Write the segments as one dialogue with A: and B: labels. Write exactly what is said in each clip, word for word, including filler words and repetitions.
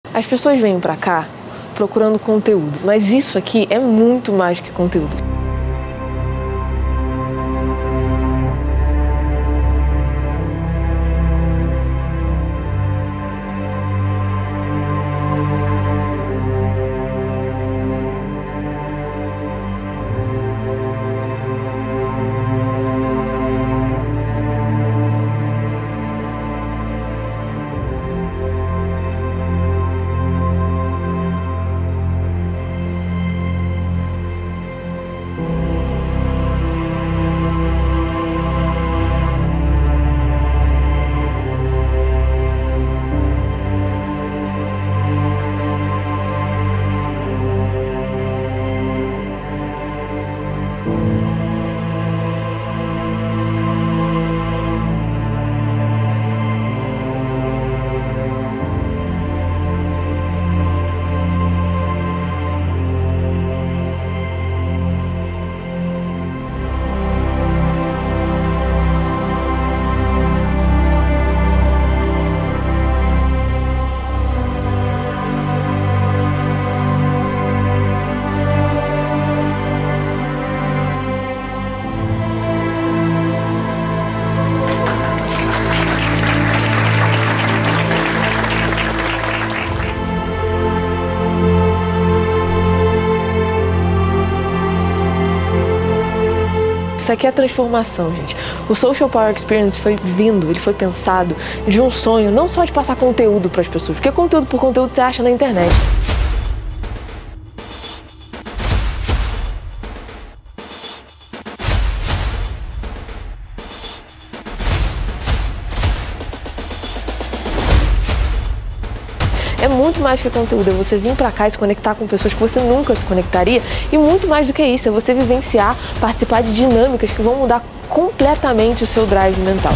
A: As pessoas vêm pra cá procurando conteúdo, mas isso aqui é muito mais que conteúdo. Isso aqui é transformação, gente. O Social Power Experience foi vindo, ele foi pensado de um sonho, não só de passar conteúdo para as pessoas, porque conteúdo por conteúdo você acha na internet. É muito mais que conteúdo, é você vir pra cá e se conectar com pessoas que você nunca se conectaria. E muito mais do que isso, é você vivenciar, participar de dinâmicas que vão mudar completamente o seu drive mental.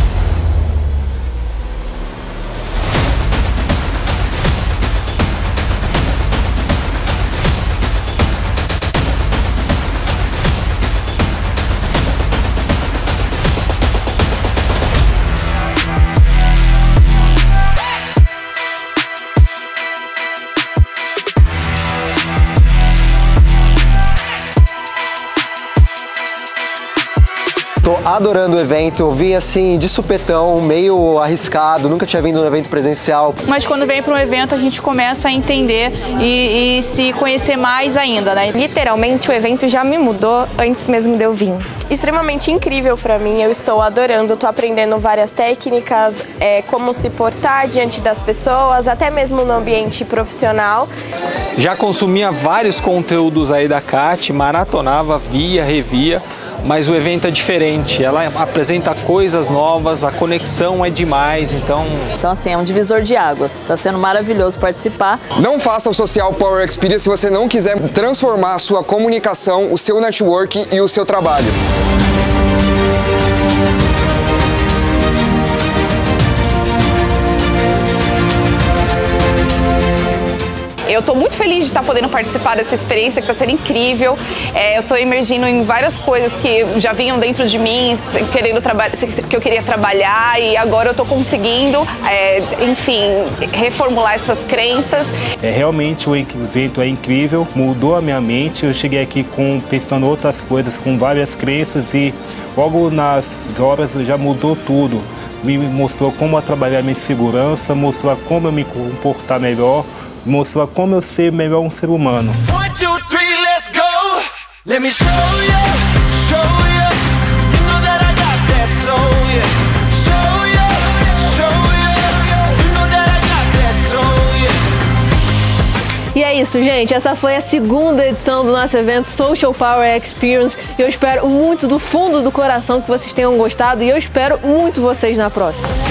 B: Tô adorando o evento, eu vim assim de supetão, meio arriscado, nunca tinha vindo num evento presencial.
C: Mas quando vem para um evento a gente começa a entender e, e se conhecer mais ainda, né?
D: Literalmente o evento já me mudou antes mesmo de eu vir.
E: Extremamente incrível para mim, eu estou adorando, estou aprendendo várias técnicas, é, como se portar diante das pessoas, até mesmo no ambiente profissional.
F: Já consumia vários conteúdos aí da Kat, maratonava, via, revia. Mas o evento é diferente, ela apresenta coisas novas, a conexão é demais, então...
G: Então assim, é um divisor de águas, está sendo maravilhoso participar.
H: Não faça o Social Power Experience se você não quiser transformar a sua comunicação, o seu network e o seu trabalho.
C: Eu estou muito feliz de estar podendo participar dessa experiência que está sendo incrível. É, eu estou emergindo em várias coisas que já vinham dentro de mim, querendo que eu queria trabalhar, e agora eu estou conseguindo, é, enfim, reformular essas crenças.
I: É, realmente o evento é incrível, mudou a minha mente. Eu cheguei aqui com, pensando outras coisas, com várias crenças, e logo nas horas já mudou tudo. Me mostrou como eu trabalhar minha segurança, mostrou como eu me comportar melhor, mostrou como eu ser melhor um ser humano. One, two, three, let's go. Let me show you, show you. You know that I got that soul, yeah. Show you, show you. You know that I got that soul, yeah.
A: E é isso, gente. Essa foi a segunda edição do nosso evento Social Power Experience. E eu espero muito do fundo do coração que vocês tenham gostado, e eu espero muito vocês na próxima.